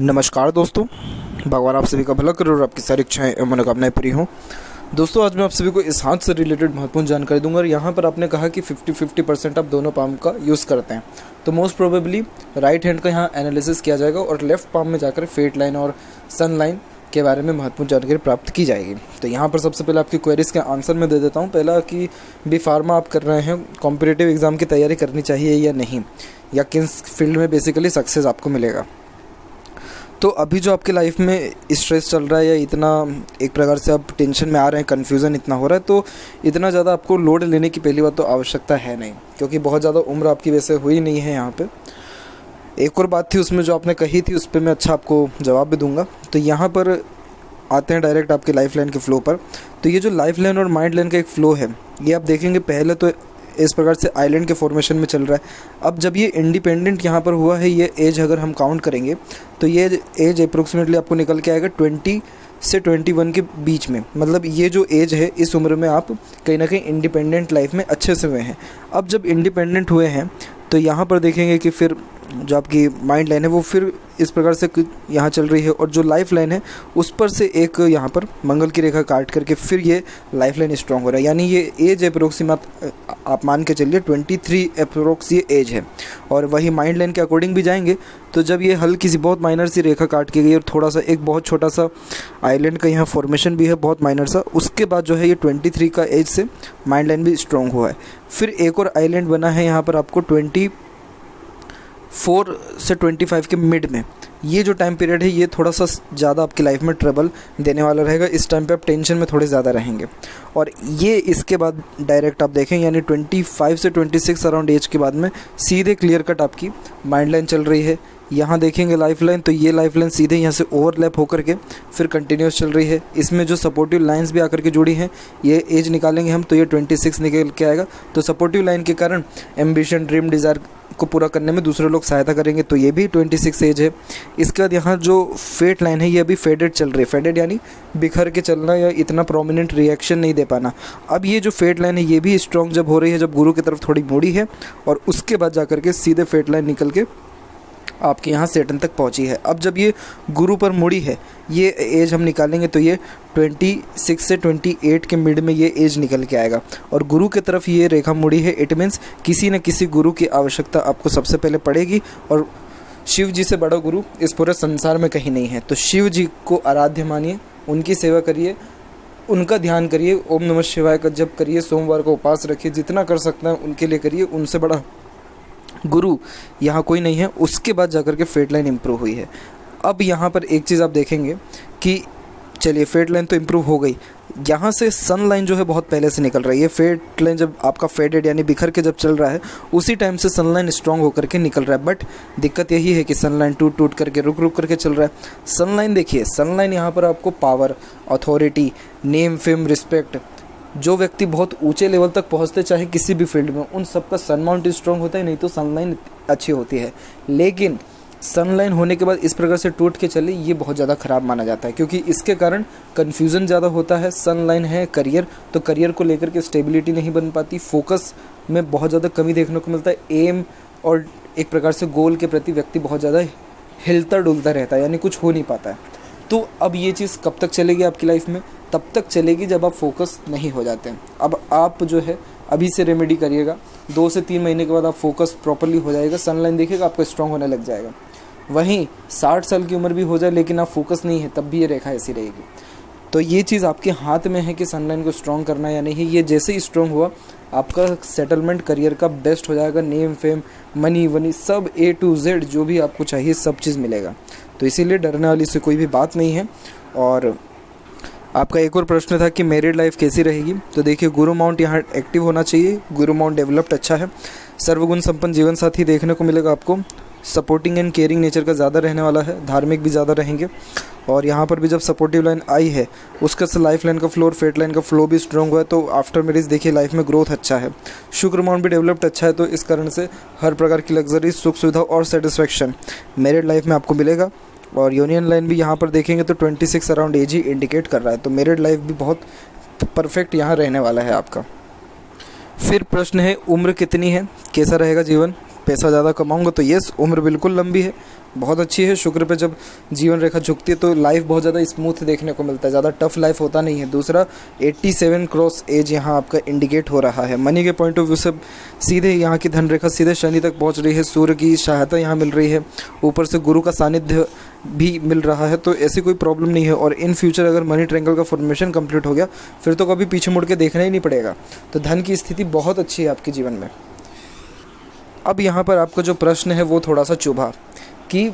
नमस्कार दोस्तों, भगवान आप सभी का भला करे और आपकी सारी इच्छाएं एवं मनोकामनाएं पूरी हों। दोस्तों, आज मैं आप सभी को इस हाथ से रिलेटेड महत्वपूर्ण जानकारी दूंगा। और यहाँ पर आपने कहा कि 50% आप दोनों पाम का यूज़ करते हैं, तो मोस्ट प्रोबेबली राइट हैंड का यहाँ एनालिसिस किया जाएगा और लेफ्ट पाम में जाकर फेट लाइन और सन लाइन के बारे में महत्वपूर्ण जानकारी प्राप्त की जाएगी। तो यहाँ पर सबसे पहले आपकी क्वेरीज़ के आंसर मैं दे देता हूँ। पहला कि बी फार्मा आप कर रहे हैं, कॉम्पिटिटिव एग्ज़ाम की तैयारी करनी चाहिए या नहीं, या किस फील्ड में बेसिकली सक्सेस आपको मिलेगा। तो अभी जो आपकी लाइफ में स्ट्रेस चल रहा है या इतना एक प्रकार से आप टेंशन में आ रहे हैं, कन्फ्यूज़न इतना हो रहा है, तो इतना ज़्यादा आपको लोड लेने की पहली बात तो आवश्यकता है नहीं, क्योंकि बहुत ज़्यादा उम्र आपकी वैसे हुई नहीं है यहाँ पे। एक और बात थी उसमें जो आपने कही थी, उस पर मैं अच्छा आपको जवाब भी दूंगा। तो यहाँ पर आते हैं डायरेक्ट आपके लाइफ लाइन के फ़्लो पर। तो ये जो लाइफ लाइन और माइंड लाइन का एक फ़्लो है, ये आप देखेंगे पहले तो इस प्रकार से आइलैंड के फॉर्मेशन में चल रहा है। अब जब ये इंडिपेंडेंट यहाँ पर हुआ है, ये एज अगर हम काउंट करेंगे तो ये एज अप्रोक्सीमेटली आपको निकल के आएगा 20 से 21 के बीच में। मतलब ये जो एज है, इस उम्र में आप कहीं ना कहीं इंडिपेंडेंट लाइफ में अच्छे से हुए हैं। अब जब इंडिपेंडेंट हुए हैं तो यहाँ पर देखेंगे कि फिर जो आपकी माइंड लाइन है वो फिर इस प्रकार से यहाँ चल रही है, और जो लाइफ लाइन है उस पर से एक यहाँ पर मंगल की रेखा काट करके फिर ये लाइफ लाइन स्ट्रॉन्ग हो रहा है। यानी ये एज अप्रोक्सीमेट आप मान के चलिए 23 अप्रोक्स ये एज है। और वही माइंड लाइन के अकॉर्डिंग भी जाएंगे तो जब ये हल्की सी बहुत माइनर सी रेखा काट के गई और थोड़ा सा एक बहुत छोटा सा आइलैंड का यहाँ फॉर्मेशन भी है बहुत माइनर सा, उसके बाद जो है ये 23 का एज से माइंड लाइन भी स्ट्रॉन्ग हुआ है। फिर एक और आइलैंड बना है यहाँ पर आपको 24 से 25 के मिड में। ये जो टाइम पीरियड है ये थोड़ा सा ज़्यादा आपकी लाइफ में ट्रबल देने वाला रहेगा। इस टाइम पे आप टेंशन में थोड़े ज़्यादा रहेंगे। और ये इसके बाद डायरेक्ट आप देखें, यानी 25 से 26 अराउंड एज के बाद में सीधे क्लियर कट आपकी माइंड लाइन चल रही है। यहाँ देखेंगे लाइफ लाइन, तो ये लाइफ लाइन सीधे यहाँ से ओवरलैप होकर के फिर कंटिन्यूस चल रही है। इसमें जो सपोर्टिव लाइंस भी आकर के जुड़ी हैं, ये एज निकालेंगे हम तो ये 26 निकल के आएगा। तो सपोर्टिव लाइन के कारण एम्बिशन, ड्रीम, डिज़ायर को पूरा करने में दूसरे लोग सहायता करेंगे, तो ये भी 26 एज है। इसके बाद यहाँ जो फेट लाइन है ये अभी फेडेड चल रही है। फेडेड यानी बिखर के चलना या इतना प्रोमिनेंट रिएक्शन नहीं दे पाना। अब ये जो फेट लाइन है ये भी स्ट्रॉन्ग जब हो रही है, जब गुरु की तरफ थोड़ी मुड़ी है, और उसके बाद जाकर के सीधे फेट लाइन निकल के आपके यहाँ सेटन तक पहुँची है। अब जब ये गुरु पर मुड़ी है, ये एज हम निकालेंगे तो ये 26 से 28 के मिड में ये एज निकल के आएगा। और गुरु की तरफ ये रेखा मुड़ी है, इट मीन्स किसी न किसी गुरु की आवश्यकता आपको सबसे पहले पड़ेगी। और शिव जी से बड़ा गुरु इस पूरे संसार में कहीं नहीं है। तो शिव जी को आराध्य मानिए, उनकी सेवा करिए, उनका ध्यान करिए, ओम नमः शिवाय का जप करिए, सोमवार को उपास रखिए, जितना कर सकते हैं उनके लिए करिए। उनसे बड़ा गुरु यहाँ कोई नहीं है। उसके बाद जाकर के फेट लाइन इम्प्रूव हुई है। अब यहाँ पर एक चीज़ आप देखेंगे कि चलिए फेट लाइन तो इम्प्रूव हो गई, यहाँ से सन लाइन जो है बहुत पहले से निकल रही है। फेट लाइन जब आपका फेडेड यानी बिखर के जब चल रहा है, उसी टाइम से सन लाइन स्ट्रॉन्ग होकर के निकल रहा है। बट दिक्कत यही है कि सन लाइन टूट करके रुक करके चल रहा है। सन लाइन देखिए, सन लाइन यहाँ पर आपको power, authority, name, fame, respect, जो व्यक्ति बहुत ऊंचे लेवल तक पहुंचते चाहे किसी भी फील्ड में, उन सबका सन माउंट स्ट्रॉन्ग होता है, नहीं तो सन लाइन अच्छी होती है। लेकिन सन लाइन होने के बाद इस प्रकार से टूट के चले, ये बहुत ज़्यादा ख़राब माना जाता है, क्योंकि इसके कारण कन्फ्यूज़न ज़्यादा होता है। सन लाइन है करियर, तो करियर को लेकर के स्टेबिलिटी नहीं बन पाती, फोकस में बहुत ज़्यादा कमी देखने को मिलता है। एम और एक प्रकार से गोल के प्रति व्यक्ति बहुत ज़्यादा हिलता डुलता रहता है, यानी कुछ हो नहीं पाता है। तो अब ये चीज़ कब तक चलेगी आपकी लाइफ में? तब तक चलेगी जब आप फोकस नहीं हो जाते हैं। अब आप जो है अभी से रेमेडी करिएगा, 2 से 3 महीने के बाद आप फोकस प्रॉपर्ली हो जाएगा, सनलाइन देखिएगा आपका स्ट्रॉन्ग होने लग जाएगा। वहीं 60 साल की उम्र भी हो जाए लेकिन आप फोकस नहीं है, तब भी ये रेखा ऐसी रहेगी। तो ये चीज़ आपके हाथ में है कि सनलाइन को स्ट्रॉन्ग करना या नहीं। ये जैसे ही स्ट्रॉन्ग हुआ, आपका सेटलमेंट करियर का बेस्ट हो जाएगा। नेम, फेम, मनी वनी सब A to Z जो भी आपको चाहिए सब चीज़ मिलेगा। तो इसीलिए डरने वाली से कोई भी बात नहीं है। और आपका एक और प्रश्न था कि मैरिड लाइफ कैसी रहेगी। तो देखिए, गुरु माउंट यहाँ एक्टिव होना चाहिए, गुरु माउंट डेवलप्ड अच्छा है, सर्वगुण संपन्न जीवन साथी देखने को मिलेगा आपको, सपोर्टिंग एंड केयरिंग नेचर का ज़्यादा रहने वाला है, धार्मिक भी ज़्यादा रहेंगे। और यहाँ पर भी जब सपोर्टिव लाइन आई है, उसका लाइफ लाइन का फ्लो और फेट लाइन का फ्लो भी स्ट्रॉन्ग हुआ है, तो आफ्टर मैरिज देखिए लाइफ में ग्रोथ अच्छा है। शुक्र माउंट भी डेवलप्ड अच्छा है, तो इस कारण से हर प्रकार की लग्जरी, सुख सुविधा और सेटिस्फैक्शन मैरिड लाइफ में आपको मिलेगा। और यूनियन लाइन भी यहाँ पर देखेंगे तो 26 अराउंड एज ही इंडिकेट कर रहा है, तो मैरिड लाइफ भी बहुत परफेक्ट यहाँ रहने वाला है आपका। फिर प्रश्न है, उम्र कितनी है, कैसा रहेगा जीवन? पैसा ज़्यादा कमाऊंगा तो यस, उम्र बिल्कुल लंबी है, बहुत अच्छी है। शुक्र पे जब जीवन रेखा झुकती है तो लाइफ बहुत ज़्यादा स्मूथ देखने को मिलता है, ज़्यादा टफ लाइफ होता नहीं है। दूसरा 87 क्रॉस एज यहाँ आपका इंडिकेट हो रहा है। मनी के पॉइंट ऑफ व्यू से सीधे यहाँ की धन रेखा सीधे शनि तक पहुँच रही है, सूर्य की सहायता यहाँ मिल रही है, ऊपर से गुरु का सानिध्य भी मिल रहा है, तो ऐसी कोई प्रॉब्लम नहीं है। और इन फ्यूचर अगर मनी ट्रायंगल का फॉर्मेशन कंप्लीट हो गया फिर तो कभी पीछे मुड़ के देखना ही नहीं पड़ेगा। तो धन की स्थिति बहुत अच्छी है आपके जीवन में। अब यहाँ पर आपका जो प्रश्न है वो थोड़ा सा चुभा कि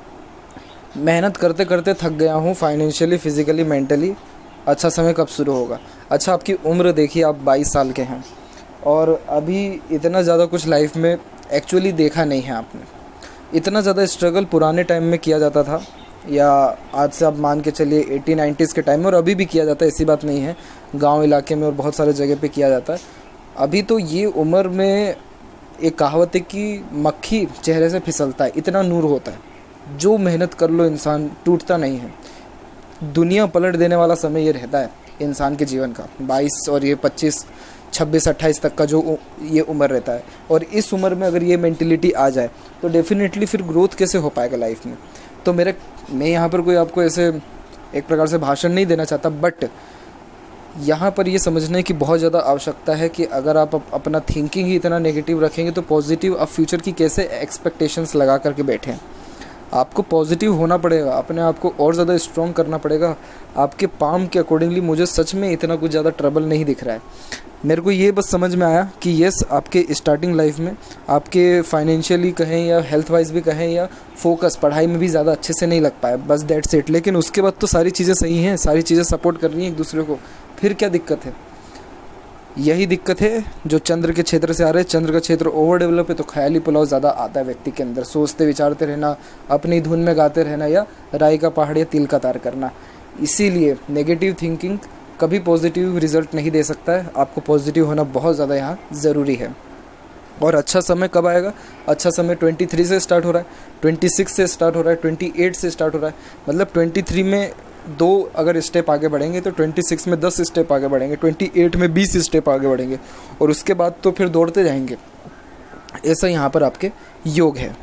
मेहनत करते करते थक गया हूँ फाइनेंशियली, फिजिकली, मेंटली, अच्छा समय कब शुरू होगा। अच्छा, आपकी उम्र देखिए, आप 22 साल के हैं और अभी इतना ज़्यादा कुछ लाइफ में एक्चुअली देखा नहीं है आपने। इतना ज़्यादा स्ट्रगल पुराने टाइम में किया जाता था, या आज से आप मान के चलिए 80-90s के टाइम में, और अभी भी किया जाता है, ऐसी बात नहीं है, गांव इलाके में और बहुत सारे जगह पे किया जाता है। अभी तो ये उम्र में एक कहावत है कि मक्खी चेहरे से फिसलता है, इतना नूर होता है। जो मेहनत कर लो इंसान टूटता नहीं है। दुनिया पलट देने वाला समय ये रहता है इंसान के जीवन का, 22 और ये 25, 26, 28 तक का जो ये उम्र रहता है। और इस उम्र में अगर ये मेंटिलिटी आ जाए तो डेफिनेटली फिर ग्रोथ कैसे हो पाएगा लाइफ में। तो मैं यहाँ पर कोई आपको ऐसे एक प्रकार से भाषण नहीं देना चाहता, बट यहाँ पर ये समझने की बहुत ज़्यादा आवश्यकता है कि अगर आप अपना थिंकिंग ही इतना नेगेटिव रखेंगे तो पॉजिटिव आप फ्यूचर की कैसे एक्सपेक्टेशंस लगा करके बैठें। आपको पॉजिटिव होना पड़ेगा, अपने आप को और ज़्यादा स्ट्रॉन्ग करना पड़ेगा। आपके पाम के अकॉर्डिंगली मुझे सच में इतना कुछ ज़्यादा ट्रबल नहीं दिख रहा है। मेरे को ये बस समझ में आया कि यस, आपके स्टार्टिंग लाइफ में आपके फाइनेंशियली कहें या हेल्थ वाइज भी कहें या फोकस पढ़ाई में भी ज़्यादा अच्छे से नहीं लग पाया, बस दैट्स इट। लेकिन उसके बाद तो सारी चीज़ें सही हैं, सारी चीज़ें सपोर्ट कर रही हैं एक दूसरे को, फिर क्या दिक्कत है। यही दिक्कत है जो चंद्र के क्षेत्र से आ रहे हैं। चंद्र का क्षेत्र ओवर डेवलप है तो ख्याली पुलाव ज़्यादा आता है व्यक्ति के अंदर, सोचते विचारते रहना, अपनी धुन में गाते रहना, या राई का पहाड़ या तिल का तार करना। इसीलिए नेगेटिव थिंकिंग कभी पॉजिटिव रिजल्ट नहीं दे सकता है। आपको पॉजिटिव होना बहुत ज़्यादा यहाँ ज़रूरी है। और अच्छा समय कब आएगा? अच्छा समय 23 से स्टार्ट हो रहा है, 26 से स्टार्ट हो रहा है, 28 से स्टार्ट हो रहा है। मतलब 23 में 2 अगर स्टेप आगे बढ़ेंगे तो 26 में 10 स्टेप आगे बढ़ेंगे, 28 में 20 स्टेप आगे बढ़ेंगे, और उसके बाद तो फिर दौड़ते जाएंगे। ऐसा यहाँ पर आपके योग है।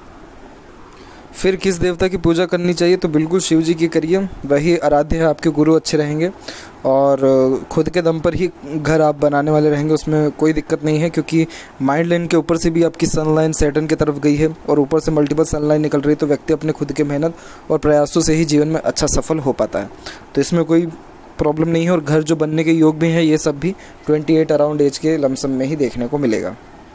फिर किस देवता की पूजा करनी चाहिए? तो बिल्कुल शिव जी की करिए, वही आराध्य है, आपके गुरु अच्छे रहेंगे और खुद के दम पर ही घर आप बनाने वाले रहेंगे, उसमें कोई दिक्कत नहीं है। क्योंकि माइंड लाइन के ऊपर से भी आपकी सनलाइन सैटर्न की तरफ गई है और ऊपर से मल्टीपल सनलाइन निकल रही है, तो व्यक्ति अपने खुद के मेहनत और प्रयासों से ही जीवन में अच्छा सफल हो पाता है। तो इसमें कोई प्रॉब्लम नहीं है। और घर जो बनने के योग भी हैं, ये सब भी 28 अराउंड एज के लमसम में ही देखने को मिलेगा।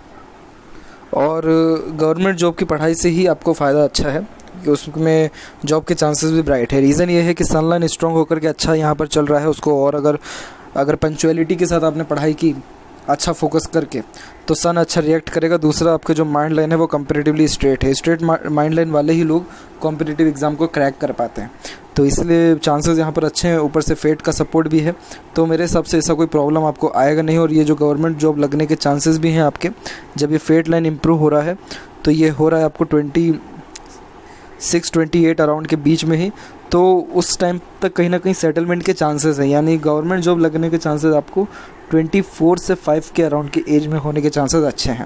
और गवर्नमेंट जॉब की पढ़ाई से ही आपको फ़ायदा अच्छा है कि उसमें जॉब के चांसेस भी ब्राइट है। रीज़न ये है कि सनलाइन स्ट्रॉन्ग होकर के अच्छा यहाँ पर चल रहा है उसको, और अगर पंक्चुअलिटी के साथ आपने पढ़ाई की, अच्छा फोकस करके, तो सन अच्छा रिएक्ट करेगा। दूसरा, आपके जो माइंड लाइन है वो कंपेरेटिवली स्ट्रेट है। स्ट्रेट माइंड लाइन वाले ही लोग कॉम्पिटिटिव एग्ज़ाम को क्रैक कर पाते हैं, तो इसलिए चांसेस यहाँ पर अच्छे हैं। ऊपर से फेट का सपोर्ट भी है, तो मेरे हिसाब से ऐसा कोई प्रॉब्लम आपको आएगा नहीं। और ये जो गवर्नमेंट जॉब लगने के चांसेस भी हैं आपके, जब ये फेट लाइन इम्प्रूव हो रहा है तो ये हो रहा है आपको 26-28 अराउंड के बीच में ही, तो उस टाइम तक कहीं ना कहीं सेटलमेंट के चांसेस हैं। यानी गवर्नमेंट जॉब लगने के चांसेस आपको 24 से 5 के अराउंड के एज में होने के चांसेस अच्छे हैं।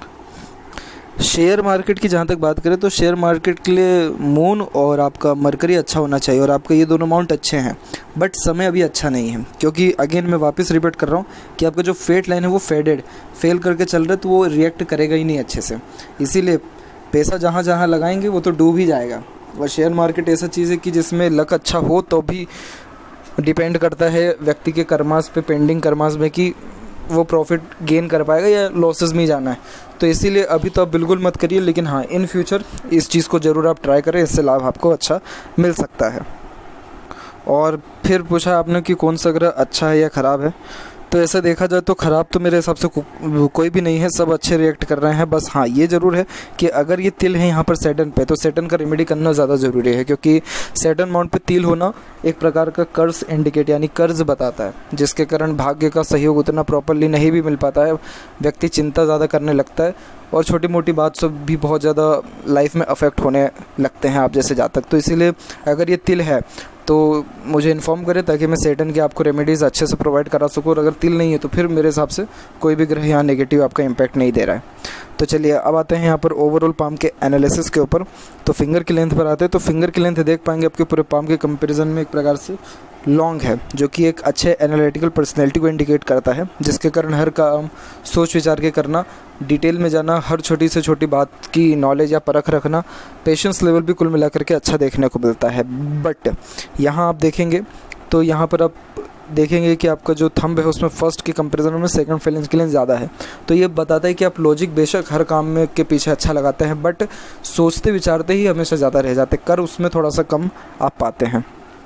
शेयर मार्केट की जहाँ तक बात करें तो शेयर मार्केट के लिए मून और आपका मरकरी अच्छा होना चाहिए, और आपका ये दोनों अमाउंट अच्छे हैं, बट समय अभी अच्छा नहीं है। क्योंकि अगेन मैं वापस रिपीट कर रहा हूँ कि आपका जो फेट लाइन है वो फेल करके चल रहा है, तो वो रिएक्ट करेगा ही नहीं अच्छे से। इसीलिए पैसा जहाँ जहाँ लगाएंगे वो तो डूब ही जाएगा। और शेयर मार्केट ऐसा चीज़ है कि जिसमें लक अच्छा हो तो भी डिपेंड करता है व्यक्ति के कर्मास पे, पेंडिंग कर्मास में, कि वो प्रॉफिट गेन कर पाएगा या लॉसेस में ही जाना है। तो इसीलिए अभी तो आप बिल्कुल मत करिए, लेकिन हाँ, इन फ्यूचर इस चीज़ को ज़रूर आप ट्राई करें, इससे लाभ आपको अच्छा मिल सकता है। और फिर पूछा आपने कि कौन सा ग्रह अच्छा है या ख़राब है। तो ऐसा देखा जाए तो ख़राब तो मेरे हिसाब से कोई भी नहीं है, सब अच्छे रिएक्ट कर रहे हैं। बस हाँ, ये ज़रूर है कि अगर ये तिल है यहाँ पर सैटर्न पे, तो सैटर्न का रेमेडी करना ज़्यादा ज़रूरी है। क्योंकि सैटर्न माउंट पे तिल होना एक प्रकार का कर्ज इंडिकेट, यानी कर्ज बताता है, जिसके कारण भाग्य का सहयोग उतना प्रॉपरली नहीं भी मिल पाता है। व्यक्ति चिंता ज़्यादा करने लगता है और छोटी मोटी बात सब भी बहुत ज़्यादा लाइफ में अफेक्ट होने लगते हैं आप जैसे जातक। तो इसीलिए अगर ये तिल है तो मुझे इन्फॉर्म करें ताकि मैं सैटर्न की आपको रेमेडीज़ अच्छे से प्रोवाइड करा सकूँ। और अगर तिल नहीं है तो फिर मेरे हिसाब से कोई भी ग्रह यहाँ नेगेटिव आपका इम्पैक्ट नहीं दे रहा है। तो चलिए अब आते हैं यहाँ पर ओवरऑल पाम के एनालिसिस के ऊपर। तो फिंगर की लेंथ पर आते हैं, तो फिंगर की लेंथ देख पाएंगे आपके पूरे पाम के कंपैरिजन में एक प्रकार से लॉन्ग है, जो कि एक अच्छे एनालिटिकल पर्सनैलिटी को इंडिकेट करता है, जिसके कारण हर काम सोच विचार के करना, डिटेल में जाना, हर छोटी से छोटी बात की नॉलेज या परख रखना, पेशेंस लेवल भी कुल मिलाकर के अच्छा देखने को मिलता है। बट यहाँ आप देखेंगे तो यहाँ पर आप देखेंगे कि आपका जो थंब है उसमें फर्स्ट के कंपैरिजन में सेकंड फेलेंस की लेंथ ज़्यादा है। तो ये बताता है कि आप लॉजिक बेशक हर काम में के पीछे अच्छा लगाते हैं, बट सोचते विचारते ही हमेशा ज़्यादा रह जाते, कर उसमें थोड़ा सा कम आप पाते हैं।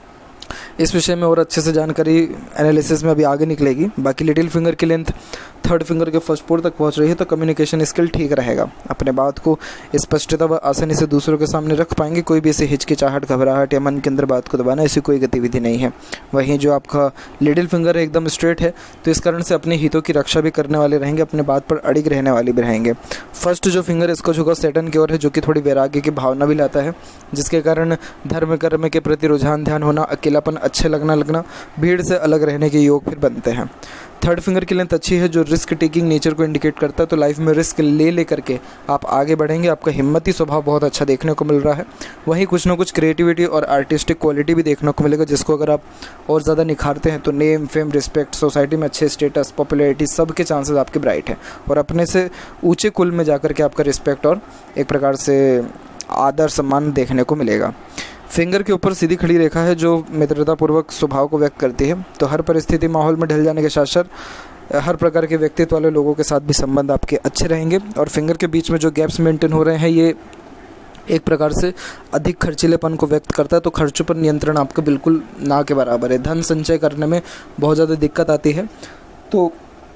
इस विषय में और अच्छे से जानकारी एनालिसिस में अभी आगे निकलेगी। बाकी लिटिल फिंगर की लेंथ थर्ड फिंगर के फर्स्ट पोर तक पहुंच रही है, तो कम्युनिकेशन स्किल ठीक रहेगा, अपने बात को स्पष्टता व आसानी से दूसरों के सामने रख पाएंगे, कोई भी ऐसी हिचकिचाहट, घबराहट या मन के अंदर बात को दबाना ऐसी कोई गतिविधि नहीं है। वहीं जो आपका लिटिल फिंगर है एकदम स्ट्रेट है, तो इस कारण से अपने हितों की रक्षा भी करने वाले रहेंगे, अपने बात पर अड़िग रहने वाले भी रहेंगे। फर्स्ट जो फिंगर इसका झुकाव सैटर्न की ओर है, जो कि थोड़ी वैराग्य की भावना भी लाता है, जिसके कारण धर्म कर्म के प्रति रुझान ध्यान होना, अकेलापन, अच्छे लगना, भीड़ से अलग रहने के योग फिर बनते हैं। थर्ड फिंगर की लेंथ अच्छी है, जो रिस्क टेकिंग नेचर को इंडिकेट करता है, तो लाइफ में रिस्क ले करके आप आगे बढ़ेंगे, आपका हिम्मती स्वभाव बहुत अच्छा देखने को मिल रहा है। वहीं कुछ ना कुछ क्रिएटिविटी और आर्टिस्टिक क्वालिटी भी देखने को मिलेगा, जिसको अगर आप और ज़्यादा निखारते हैं तो नेम, फेम, रिस्पेक्ट, सोसाइटी में अच्छे स्टेटस, पॉपुलैरिटी, सब के चांसेस आपके ब्राइट हैं, और अपने से ऊंचे कुल में जाकर के आपका रिस्पेक्ट और एक प्रकार से आदर सम्मान देखने को मिलेगा। फिंगर के ऊपर सीधी खड़ी रेखा है, जो मित्रतापूर्वक स्वभाव को व्यक्त करती है, तो हर परिस्थिति माहौल में ढल जाने के साथ साथ हर प्रकार के व्यक्तित्व वाले लोगों के साथ भी संबंध आपके अच्छे रहेंगे। और फिंगर के बीच में जो गैप्स मेंटेन हो रहे हैं, ये एक प्रकार से अधिक खर्चीलेपन को व्यक्त करता है, तो खर्चों पर नियंत्रण आपका बिल्कुल ना के बराबर है। धन संचय करने में बहुत ज़्यादा दिक्कत आती है, तो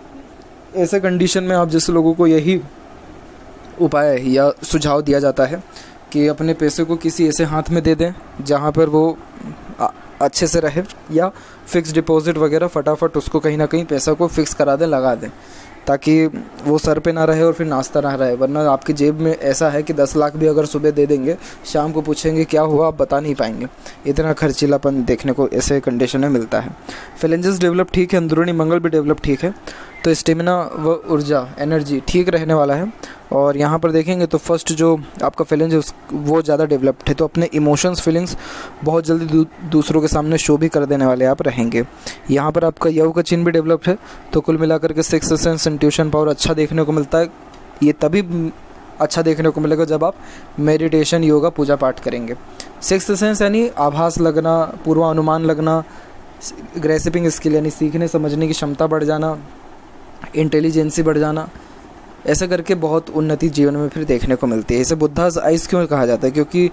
ऐसे कंडीशन में आप जैसे लोगों को यही उपाय या सुझाव दिया जाता है कि अपने पैसे को किसी ऐसे हाथ में दे दें जहाँ पर वो अच्छे से रहे, या फिक्स डिपॉजिट वगैरह फटाफट उसको कहीं ना कहीं पैसा को फिक्स करा दें, लगा दें, ताकि वो सर पे ना रहे और फिर नाश्ता ना रहे। वरना आपकी जेब में ऐसा है कि 10 लाख भी अगर सुबह दे देंगे, शाम को पूछेंगे क्या हुआ, आप बता नहीं पाएंगे। इतना खर्चीलापन देखने को ऐसे कंडीशन में मिलता है। फेलेंजेस डेवलप ठीक है, अंदरूनी मंगल भी डेवलप ठीक है, तो स्टेमिना व ऊर्जा, एनर्जी ठीक रहने वाला है। और यहाँ पर देखेंगे तो फर्स्ट जो आपका फेलेंज है वो ज़्यादा डेवलप्ड है, तो अपने इमोशंस, फीलिंग्स बहुत जल्दी दूसरों के सामने शो भी कर देने वाले आप रहेंगे। यहाँ पर आपका यव का चिन्ह भी डेवलप्ड है, तो कुल मिलाकर के सिक्स्थ सेंस, इंट्यूशन पावर अच्छा देखने को मिलता है। ये तभी अच्छा देखने को मिलेगा जब आप मेडिटेशन, योगा, पूजा पाठ करेंगे। सिक्स्थ सेंस यानी आभास लगना, पूर्वानुमान लगना, ग्रेसिपिंग स्किल यानी सीखने समझने की क्षमता बढ़ जाना, इंटेलिजेंसी बढ़ जाना, ऐसा करके बहुत उन्नति जीवन में फिर देखने को मिलती है। इसे बुद्धास आइज क्यों कहा जाता है? क्योंकि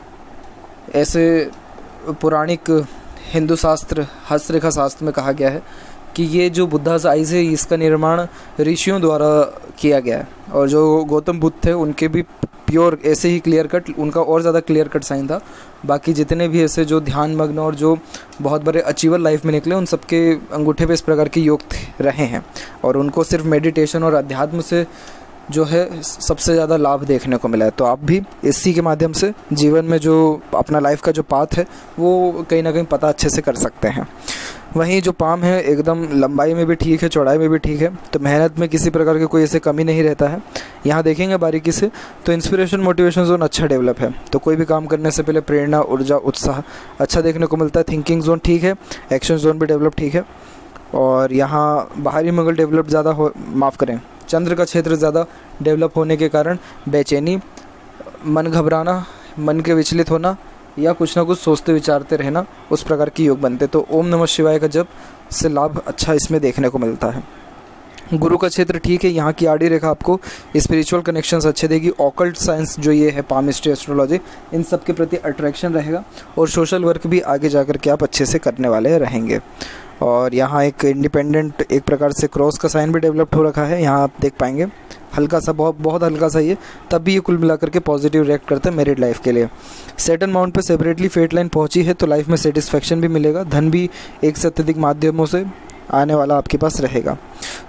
ऐसे पौराणिक हिंदू शास्त्र, हस्तरेखा शास्त्र में कहा गया है कि ये जो बुद्धास आइज है, इसका निर्माण ऋषियों द्वारा किया गया है, और जो गौतम बुद्ध थे उनके भी प्योर ऐसे ही क्लियर कट, उनका और ज़्यादा क्लियर कट साइन था। बाकी जितने भी ऐसे जो ध्यान मग्न और जो बहुत बड़े अचीवर लाइफ में निकले, उन सबके अंगूठे पे इस प्रकार के योग रहे हैं, और उनको सिर्फ मेडिटेशन और अध्यात्म से जो है सबसे ज़्यादा लाभ देखने को मिला है। तो आप भी इसी के माध्यम से जीवन में जो अपना लाइफ का जो पाथ है वो कहीं ना कहीं पता अच्छे से कर सकते हैं। वहीं जो पाम है एकदम लंबाई में भी ठीक है, चौड़ाई में भी ठीक है, तो मेहनत में किसी प्रकार की कोई ऐसे कमी नहीं रहता है। यहाँ देखेंगे बारीकी से तो इंस्पिरेशन, मोटिवेशन जोन अच्छा डेवलप है, तो कोई भी काम करने से पहले प्रेरणा, ऊर्जा, उत्साह अच्छा देखने को मिलता है। थिंकिंग जोन ठीक है, एक्शन जोन भी डेवलप ठीक है, और यहाँ बाहरी मंगल डेवलप ज़्यादा हो, माफ़ करें, चंद्र का क्षेत्र ज़्यादा डेवलप होने के कारण बेचैनी, मन घबराना, मन के विचलित होना, या कुछ ना कुछ सोचते विचारते रहना, उस प्रकार की योग बनते। तो ओम नमः शिवाय का जप से लाभ अच्छा इसमें देखने को मिलता है। गुरु का क्षेत्र ठीक है, यहाँ की आड़ी रेखा आपको स्पिरिचुअल कनेक्शंस अच्छे देगी। ऑकल्ट साइंस जो ये है, पामिस्ट्री, एस्ट्रोलॉजी, इन सब के प्रति अट्रैक्शन रहेगा, और सोशल वर्क भी आगे जाकर के आप अच्छे से करने वाले रहेंगे। और यहाँ एक इंडिपेंडेंट, एक प्रकार से क्रॉस का साइन भी डेवलप हो रखा है, यहाँ आप देख पाएंगे, हल्का सा, बहुत हल्का सा ये, तब भी ये कुल मिलाकर के पॉजिटिव रिएक्ट करता है मैरिड लाइफ के लिए। सैटर्न माउंट पे सेपरेटली फेट लाइन पहुंची है, तो लाइफ में सेटिस्फैक्शन भी मिलेगा, धन भी एक से अत्यधिक माध्यमों से आने वाला आपके पास रहेगा।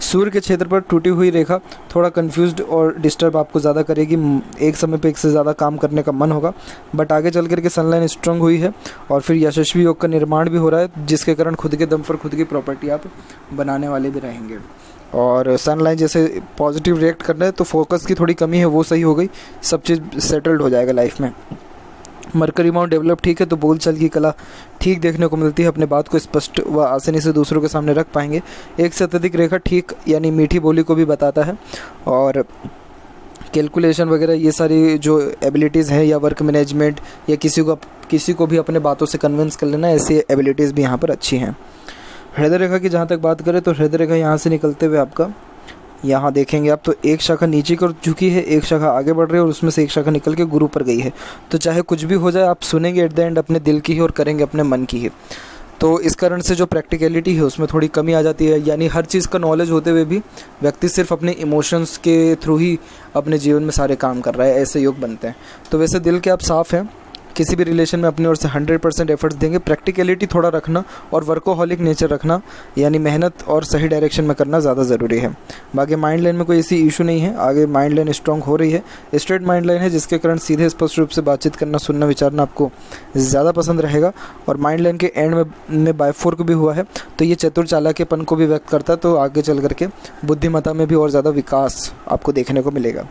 सूर्य के क्षेत्र पर टूटी हुई रेखा थोड़ा कंफ्यूज्ड और डिस्टर्ब आपको ज़्यादा करेगी, एक समय पे एक से ज़्यादा काम करने का मन होगा, बट आगे चल करके सनलाइन स्ट्रांग हुई है और फिर यशस्वी योग का निर्माण भी हो रहा है, जिसके कारण खुद के दम पर खुद की प्रॉपर्टी आप बनाने वाले भी रहेंगे। और सनलाइन जैसे पॉजिटिव रिएक्ट करना है तो फोकस की थोड़ी कमी है वो सही हो गई, सब चीज़ सेटल्ड हो जाएगा लाइफ में। मरकरी माउंट डेवलप ठीक है तो बोलचाल की कला ठीक देखने को मिलती है, अपने बात को स्पष्ट व आसानी से दूसरों के सामने रख पाएंगे। एक से अत्यधिक रेखा ठीक यानी मीठी बोली को भी बताता है, और कैलकुलेशन वगैरह ये सारी जो एबिलिटीज़ हैं या वर्क मैनेजमेंट या किसी को भी अपने बातों से कन्विंस कर लेना, ऐसी एबिलिटीज़ भी यहाँ पर अच्छी हैं। हृदय रेखा की जहाँ तक बात करें तो हृदय रेखा यहाँ से निकलते हुए आपका यहाँ देखेंगे आप तो एक शाखा नीचे कर चुकी है, एक शाखा आगे बढ़ रही है और उसमें से एक शाखा निकल के गुरु पर गई है। तो चाहे कुछ भी हो जाए आप सुनेंगे एट द एंड अपने दिल की ही और करेंगे अपने मन की ही। तो इस कारण से जो प्रैक्टिकलिटी है उसमें थोड़ी कमी आ जाती है, यानी हर चीज़ का नॉलेज होते हुए भी व्यक्ति सिर्फ अपने इमोशंस के थ्रू ही अपने जीवन में सारे काम कर रहा है, ऐसे योग बनते हैं। तो वैसे दिल के आप साफ़ हैं, किसी भी रिलेशन में अपनी ओर से 100% एफर्ट्स देंगे, प्रैक्टिकलिटी थोड़ा रखना और वर्कोहॉलिक नेचर रखना, यानी मेहनत और सही डायरेक्शन में करना ज़्यादा ज़रूरी है। बाकी माइंड लाइन में कोई ऐसी इशू नहीं है, आगे माइंड लाइन स्ट्रांग हो रही है, स्ट्रेट माइंड लाइन है, जिसके कारण सीधे स्पष्ट रूप से बातचीत करना, सुनना, विचारना आपको ज़्यादा पसंद रहेगा। और माइंड लाइन के एंड में बायफोर्क भी हुआ है तो ये चतुर चालाकीपन को भी व्यक्त करता है, तो आगे चल करके बुद्धिमत्ता में भी और ज़्यादा विकास आपको देखने को मिलेगा।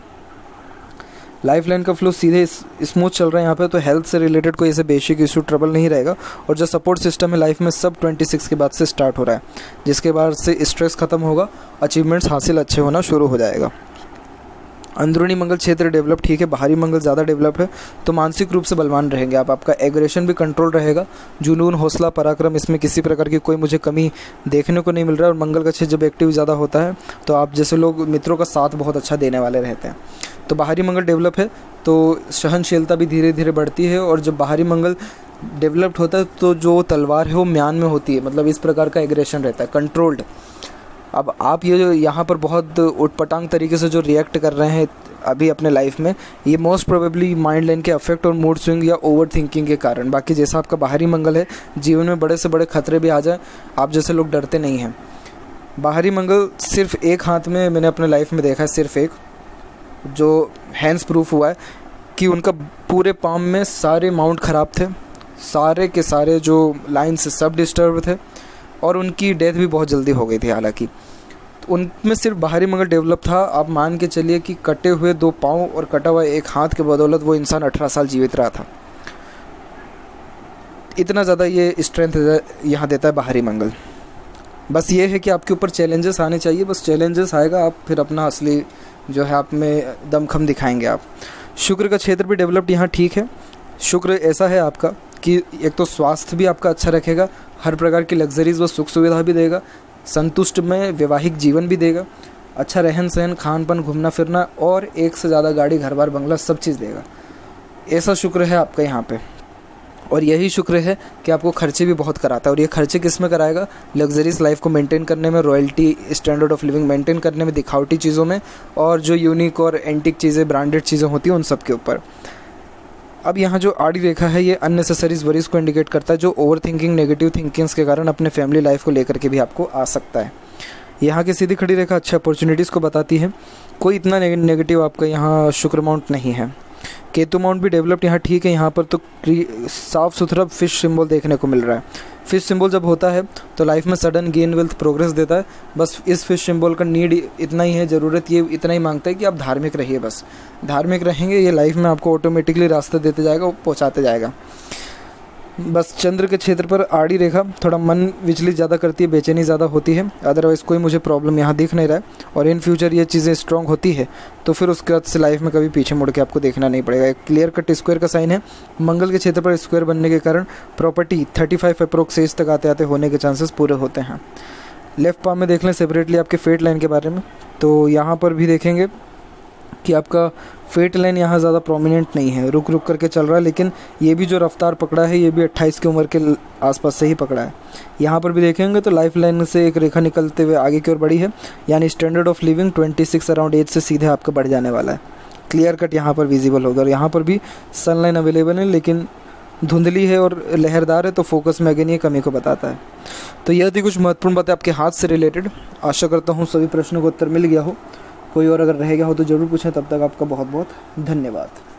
लाइफ लाइन का फ्लो सीधे स्मूथ चल रहा है यहाँ पे, तो हेल्थ से रिलेटेड कोई ऐसे बेसिक इशू ट्रबल नहीं रहेगा। और जो सपोर्ट सिस्टम है लाइफ में सब 26 के बाद से स्टार्ट हो रहा है, जिसके बाद से स्ट्रेस खत्म होगा, अचीवमेंट्स हासिल अच्छे होना शुरू हो जाएगा। अंदरूनी मंगल क्षेत्र डेवलप ठीक है, बाहरी मंगल ज़्यादा डेवलप है, तो मानसिक रूप से बलवान रहेंगे आप, आपका एग्रेशन भी कंट्रोल रहेगा, जुनून, हौसला, पराक्रम, इसमें किसी प्रकार की कोई मुझे कमी देखने को नहीं मिल रहा है। और मंगल का क्षेत्र जब एक्टिव ज़्यादा होता है तो आप जैसे लोग मित्रों का साथ बहुत अच्छा देने वाले रहते हैं। तो बाहरी मंगल डेवलप है तो सहनशीलता भी धीरे धीरे बढ़ती है, और जब बाहरी मंगल डेवलप्ड होता है तो जो तलवार है वो म्यान में होती है, मतलब इस प्रकार का एग्रेशन रहता है, कंट्रोल्ड। अब आप ये जो यहाँ पर बहुत उटपटांग तरीके से जो रिएक्ट कर रहे हैं अभी अपने लाइफ में, ये मोस्ट प्रोबेबली माइंड लाइन के अफेक्ट और मूड स्विंग या ओवर थिंकिंग के कारण। बाकी जैसा आपका बाहरी मंगल है, जीवन में बड़े से बड़े खतरे भी आ जाए, आप जैसे लोग डरते नहीं हैं। बाहरी मंगल सिर्फ एक हाथ में मैंने अपने लाइफ में देखा है, सिर्फ एक, जो हैंड्स प्रूफ हुआ है कि उनका पूरे पाम में सारे माउंट ख़राब थे, सारे के सारे जो लाइन्स सब डिस्टर्ब थे, और उनकी डेथ भी बहुत जल्दी हो गई थी। हालांकि उनमें सिर्फ बाहरी मंगल डेवलप था। आप मान के चलिए कि कटे हुए 2 पाँव और कटा हुआ एक हाथ के बदौलत वो इंसान 18 साल जीवित रहा था। इतना ज़्यादा ये स्ट्रेंथ यहाँ देता है बाहरी मंगल। बस ये है कि आपके ऊपर चैलेंजेस आने चाहिए, बस चैलेंजेस आएगा आप फिर अपना असली जो है आप में दमखम दिखाएंगे आप। शुक्र का क्षेत्र भी डेवलप्ड यहाँ ठीक है। शुक्र ऐसा है आपका कि एक तो स्वास्थ्य भी आपका अच्छा रखेगा, हर प्रकार की लग्जरीज व सुख सुविधा भी देगा, संतुष्ट में वैवाहिक जीवन भी देगा, अच्छा रहन सहन, खान पान, घूमना फिरना, और एक से ज़्यादा गाड़ी, घर बार, बंगला, सब चीज़ देगा। ऐसा शुक्र है आपका यहाँ पे। और यही शुक्र है कि आपको खर्चे भी बहुत कराता है। और ये खर्चे किस में कराएगा? लग्जरीज लाइफ को मेंटेन करने में, royalty standard of living maintain करने में, दिखावटी चीज़ों में, और जो यूनिक और एंटिक चीज़ें, ब्रांडेड चीज़ें होती हैं उन सब के ऊपर। अब यहाँ जो आड़ी रेखा है ये अननेसेसरीज वरीज को इंडिकेट करता है, जो ओवर थिंकिंग, नेगेटिव थिंकिंग्स के कारण अपने फैमिली लाइफ को लेकर के भी आपको आ सकता है। यहाँ की सीधी खड़ी रेखा अच्छे अपॉर्चुनिटीज़ को बताती है, कोई इतना नेगेटिव आपका यहाँ शुक्र माउंट नहीं है। केतु माउंट भी डेवलप्ड यहाँ ठीक है। यहाँ पर तो साफ़ सुथरा फिश सिंबल देखने को मिल रहा है। फिश सिंबल जब होता है तो लाइफ में सडन गेन, वेल्थ, प्रोग्रेस देता है। बस इस फिश सिंबल का नीड इतना ही है, ज़रूरत ये इतना ही मांगता है कि आप धार्मिक रहिए। बस धार्मिक रहेंगे, ये लाइफ में आपको ऑटोमेटिकली रास्ते देते जाएगा, पहुँचाते जाएगा। बस चंद्र के क्षेत्र पर आड़ी रेखा थोड़ा मन विचलित ज़्यादा करती है, बेचैनी ज़्यादा होती है। अदरवाइज़ कोई मुझे प्रॉब्लम यहाँ दिख नहीं रहा है। और इन फ्यूचर ये चीज़ें स्ट्रॉन्ग होती है तो फिर उसके बाद से लाइफ में कभी पीछे मुड़ के आपको देखना नहीं पड़ेगा। एक क्लियर कट स्क्वायर का साइन है। मंगल के क्षेत्र पर स्क्वायर बनने के कारण प्रॉपर्टी 35 अप्रोक्स एज तक आते आते होने के चांसेस पूरे होते हैं। लेफ्ट पाम में देख लें सेपरेटली आपके फेट लाइन के बारे में, तो यहाँ पर भी देखेंगे कि आपका फेट लाइन यहाँ ज़्यादा प्रोमिनेंट नहीं है, रुक रुक करके चल रहा है। लेकिन ये भी जो रफ्तार पकड़ा है ये भी 28 की उम्र के आसपास से ही पकड़ा है। यहाँ पर भी देखेंगे तो लाइफ लाइन से एक रेखा निकलते हुए आगे की ओर बढ़ी है, यानी standard of living 26 around age से सीधे आपका बढ़ जाने वाला है। क्लियर कट यहाँ पर विजिबल होगा। और यहाँ पर भी सनलाइन अवेलेबल है, लेकिन धुंधली है और लहरदार है तो फोकस में अगेन ये कमी को बताता है। तो यह थी कुछ महत्वपूर्ण बातें आपके हाथ से रिलेटेड। आशा करता हूँ सभी प्रश्नों का उत्तर मिल गया हो। कोई और अगर रह गया हो तो ज़रूर पूछें। तब तक आपका बहुत बहुत धन्यवाद।